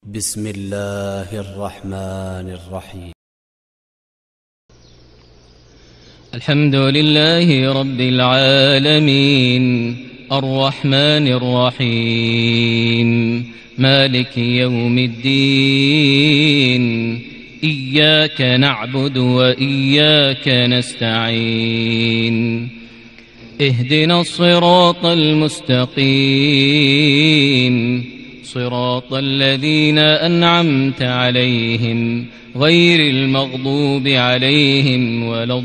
بسم الله الرحمن الرحيم. الحمد لله رب العالمين الرحمن الرحيم مالك يوم الدين إياك نعبد وإياك نستعين اهدنا الصراط المستقيم صراط الذين أنعمت عليهم غير المغضوب عليهم ولا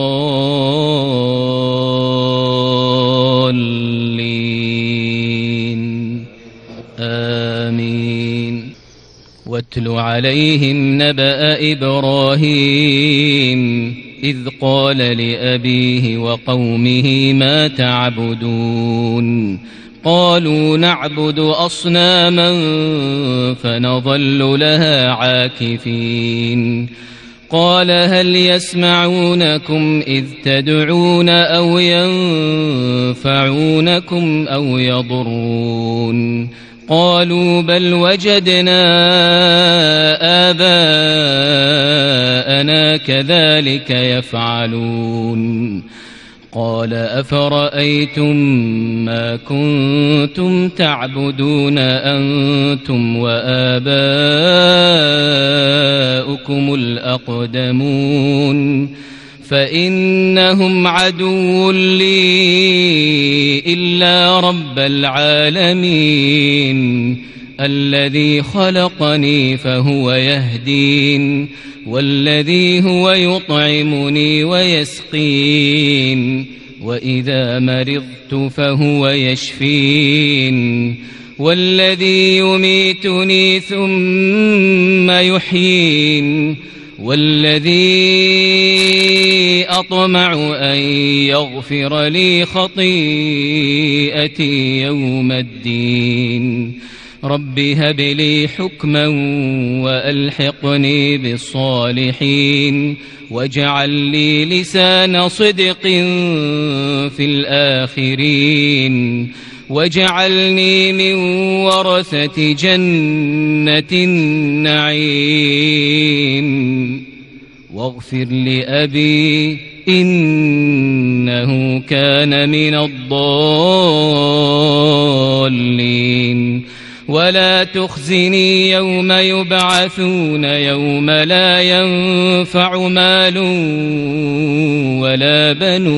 الضالين آمين. واتل عليهم نبأ إبراهيم إذ قال لأبيه وقومه ما تعبدون قالوا نعبد أصناما فنظل لها عاكفين قال هل يسمعونكم إذ تدعون أو ينفعونكم أو يضرون قالوا بل وجدنا آباءنا كذلك يفعلون قال أفرأيتم ما كنتم تعبدون أنتم وآباؤكم الأقدمون فإنهم عدو لي إلا رب العالمين الذي خلقني فهو يهدين والذي هو يطعمني ويسقين وإذا مرضت فهو يشفين والذي يميتني ثم يحيين والذي أطمع أن يغفر لي خطيئتي يوم الدين رب هب لي حكما وألحقني بالصالحين واجعل لي لسان صدق في الآخرين واجعلني من ورثة جنة النعيم واغفر لأبي إنه كان من الضالين ولا تخزني يوم يبعثون يوم لا ينفع مال ولا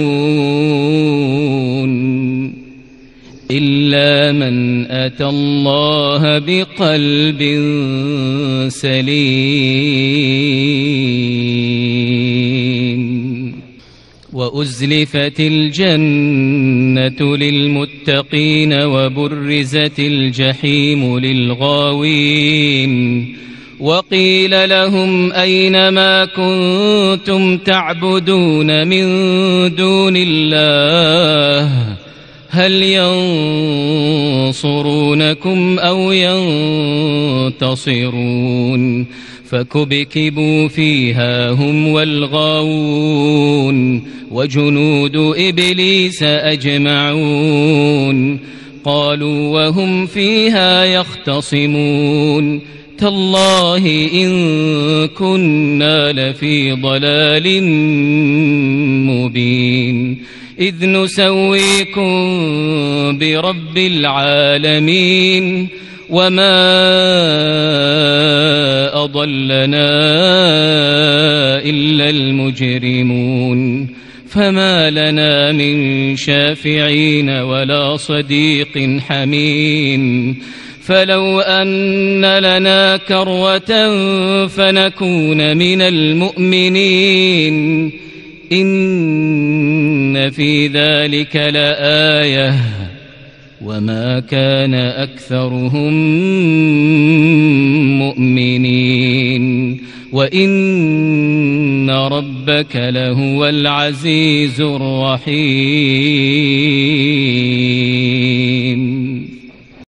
بنون إلا من أتى الله بقلب سليم وأزلفت الجنة للمتقين وبرزت الجحيم للغاوين وقيل لهم أين ما كنتم تعبدون من دون الله هل ينصرونكم أو ينتصرون فكبكبوا فيها هم والغاوون وجنود إبليس أجمعون قالوا وهم فيها يختصمون تالله إن كنا لفي ضلال مبين إذ نسويكم برب العالمين وما أضلنا إلا المجرمون فما لنا من شافعين ولا صديق حميم فلو أن لنا كروة فنكون من المؤمنين إن في ذلك لآية وما كان أكثرهم مؤمنين وإن ربك لهو العزيز الرحيم.